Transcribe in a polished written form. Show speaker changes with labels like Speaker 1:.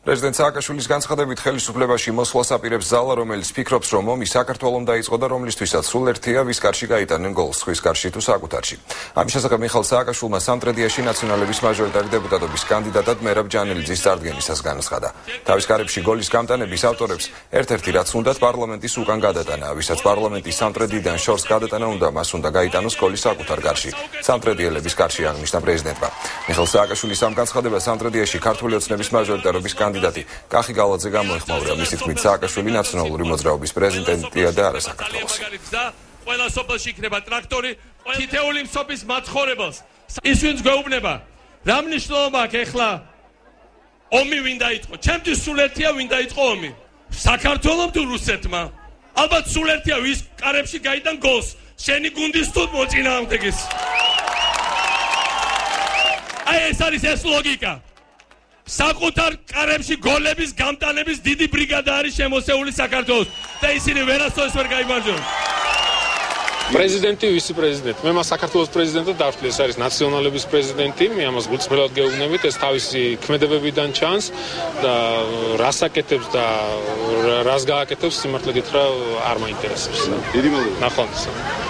Speaker 1: პრეზიდენტ სააკაშვილის განცხადებით ხელისუფლებაში მოსვლას აპირებს ზალა, რომელიც ფიქრობს, რომ ომი საქართველომ დაიწყო და რომლისთვისაც სულ ერთია, ვის კარში გაიტანენ გოლს, ხვის კარში თუ საკუთარში. ამის შესახებ მიხეილ სააკაშვილმა სამტრედიაში ნაციონალების მაჟორიტარი დეპუტატობის კანდიდატად მერაბ ჯანელიძის წარდგენისას განაცხადა. თავის კარებში გოლის გამტანების ავტორებს ერთ-ერთი რაც უნდათ პარლამენტის უკან გადატანა, ვისაც პარლამენტის სამტრედიდან შორს გადატანა უნდა, მას უნდა გაიტანოს გოლის საკუთარ კარში. სამტრედიელების კარში აღნიშნა პრეზიდენტმა. მიხეილ სააკაშვილის ამ განცხადებას სამტრედიაში ქართული ოცნების მაჟორიტარობის კანდიდატი კახი გალაძე გამოეხმაურა. მისი თქმით, სააკაშვილი ნაციონალური მოძრაობის პრეზიდენტია და არა საქართველოსი.
Speaker 2: ყველა სოფელში იქნება ტრაქტორი, თითეული მსოფლის მაცხოვრებელს. ის ვინც გვეუბნება, რა მნიშვნელობა აქვს ეხლა ომი ვინ დაიწყო? ჩემთვის სულ ერთია ვინ დაიწყო ომი. საქართველომ თუ რუსეთმა? ალბათ სულ ერთია ვის კარებში გაიტან გოლს. შენი გუნდის თუ მოწინააღმდეგეს. აი ეს არის ეს ლოგიკა. საკუთარ კარებში გოლების გამტანების დიდი ბრიგადა არის შემოსეული საქართველოს და ისინი ვერასოდეს ვერ გაიმარჯვებენ.
Speaker 3: პრეზიდენტი ვისი პრეზიდენტი? მე მას საქართველოს პრეზიდენტად დავთვლი, ეს არის ნაციონალების პრეზიდენტი, მე ამას გულწრფელად გეუბნებით, ეს თავისი ქმედებებიდან ჩანს და რას აკეთებს და რას გააკეთებს, სიმართლე გითხრა არ მაინტერესებს. დიდი მადლობა. ნახვამდის.